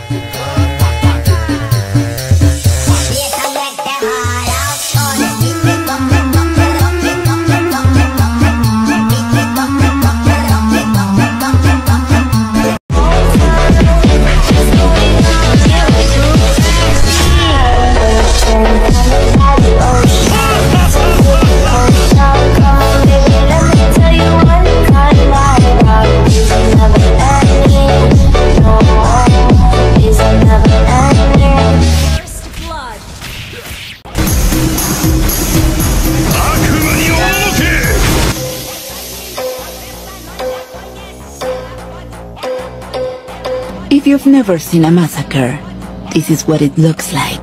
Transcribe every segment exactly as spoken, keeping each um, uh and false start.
If you've never seen a massacre, this is what it looks like.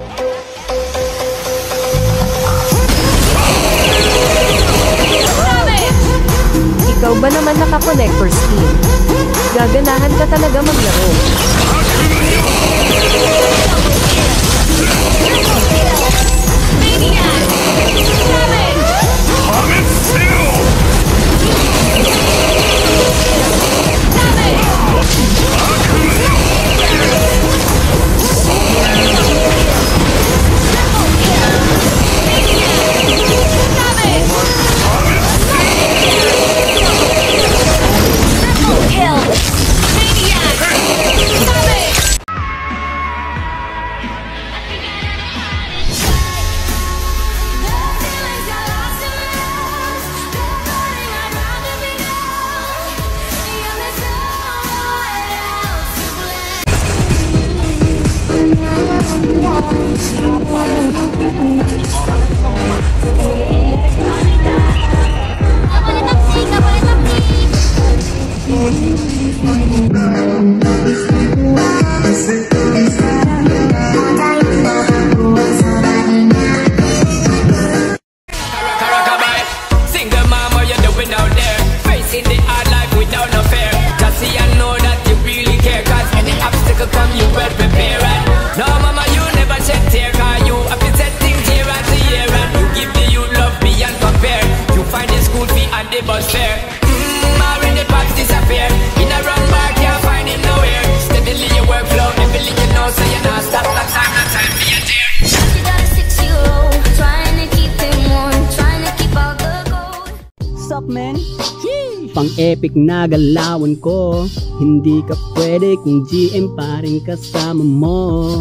Ikaw ba naman naka-connector skin? Gaganahan ka talaga maglaro. Pang-epic na galawan ko, hindi ka pwede kung G M pa rin kasama mo.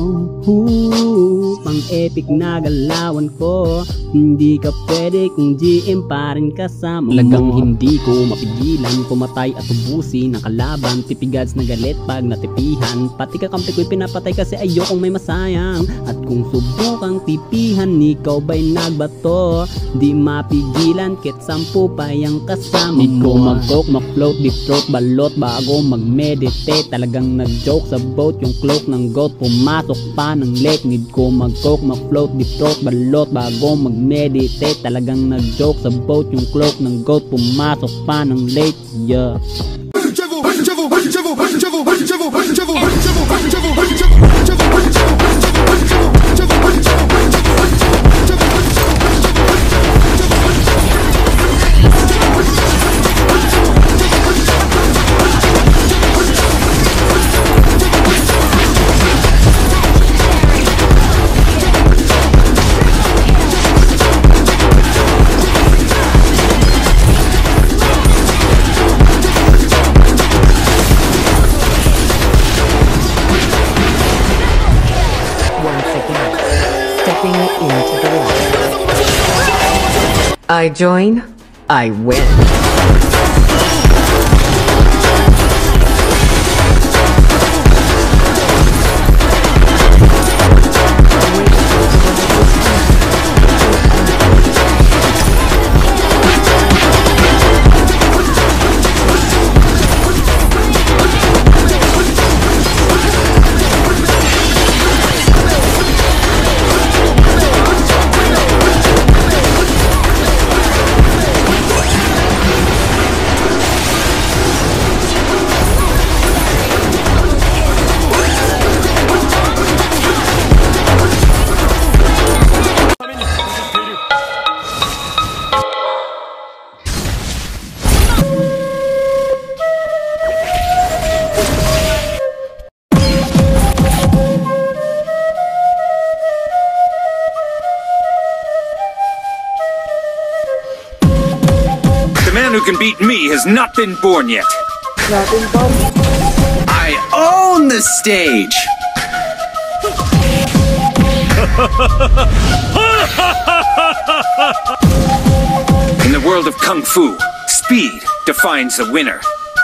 Ooh, pang-epic na galawan ko, hindi ka pwede kung G M pa rin kasama mo. Talagang hindi ko mapigilan, pumatay at ubusin ang kalaban. Tipigads na galit pag natipihan, pati kakampi ko'y pinapatay kasi ayokong may masayang. At kung subukang tipihan, ikaw ba'y nagbato? Di mapigilan, kit sampu pa yung kasama mo. Di ko mag-coke, mag-float, deep throat, balot bago mag-meditate. Talagang nag-joke sa boat, yung cloak ng goat pumasok pa ng lake. Need ko mag-coke, mag-float, deep throat, balot bago mag-meditate. Talagang nag-joke sa boat, yung cloak ng goat pumasok pa ng lake. Yeah. I join, I win. who can beat me has not been born yet. Natin to. I own the stage! In the world of Kung Fu, speed defines the winner.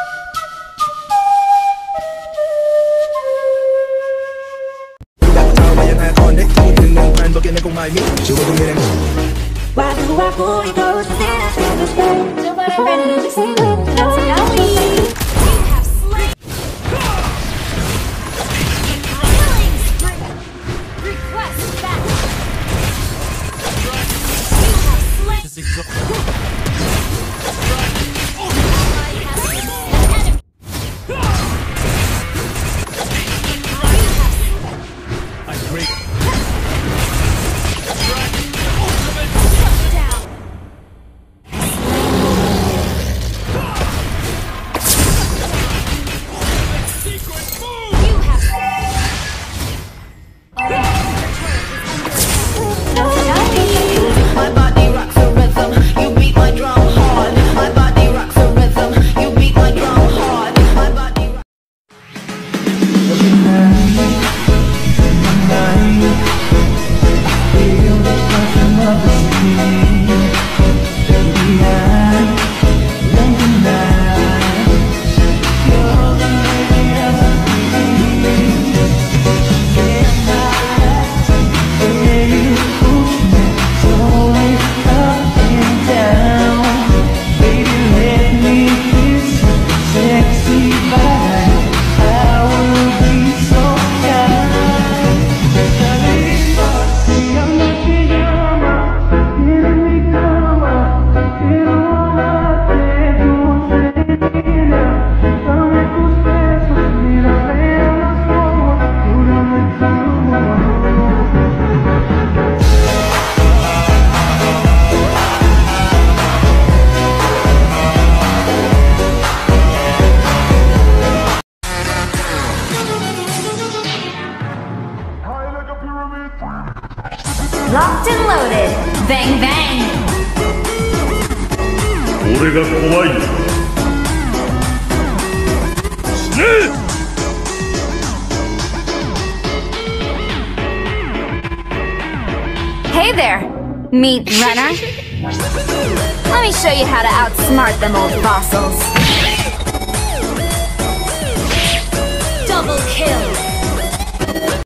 Locked and loaded. Bang bang. Hey there, meat runner. Let me show you how to outsmart them old fossils. Double kill.